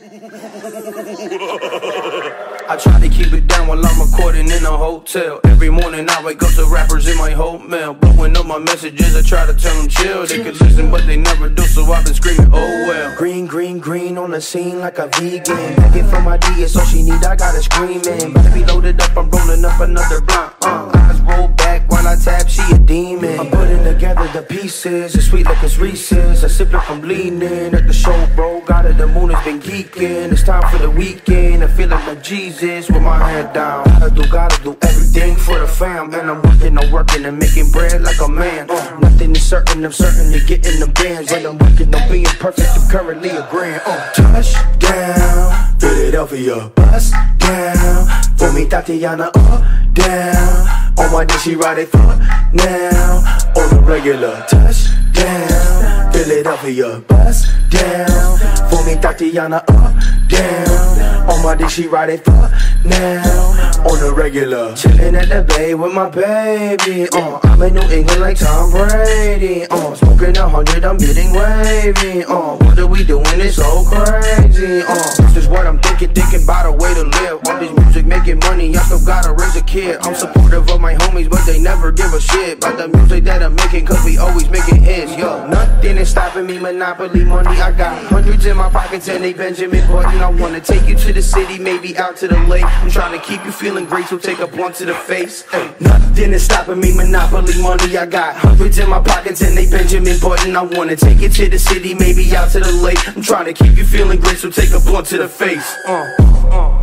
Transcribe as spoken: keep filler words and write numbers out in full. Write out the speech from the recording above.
I try to keep it down while I'm recording in a hotel. Every morning I wake up to rappers in my home mail, blowing up my messages. I try to tell them chill, they could listen but they never do, so I've been screaming oh well. Green, green, green on the scene like a vegan. Begging for my D, it's all she need, I got her screaming. Better be loaded up, I'm rolling up another blunt. uh, Eyes roll back while I tap, she a demon. I'm putting together the pieces, it's sweet like it's Reese's. I sip like I'm leaning at the show, bro. Got it, the moon has been geeking. It's time for the weekend, I feel like I'm Jesus with my head down. Gotta do, gotta do everything for the fam. And I'm working, I'm working and making bread like a man. uh, Nothing is certain, I'm certainly getting the bands. And I'm working on being perfect, I'm currently a grand. uh, Touchdown, Philadelphia, bust down. For me, Tatiana, up, down. On my dick, she ride it for now. On the regular, touchdown, Philadelphia, bust down. For me, Tatiana, up, down. On my dick, she ride it for now. On the regular, chillin' at the bay with my baby. Uh, I'm in New England like Tom Brady. Uh, smoking a hundred, I'm getting wavy. Uh, what are we doing? It's so crazy. Uh, this is what I'm thinking, thinking about a way to live. All this music making money, I still gotta raise a kid. I'm supportive of my homies, but they never give a shit about the music that I'm making, cause we always making hits. Yo, nothing is stopping me, monopoly money. I got hundreds in my pockets and they Benjamin Button. I wanna take you to the city, maybe out to the lake. I'm trying to keep you feeling great, so take a blunt to the face. Ay, nothing is stopping me, monopoly money. I got hundreds in my pockets and they Benjamin Button. I wanna take you to the city, maybe out to the lake. I'm trying to keep you feeling great, so take a blunt to the face. Uh, uh.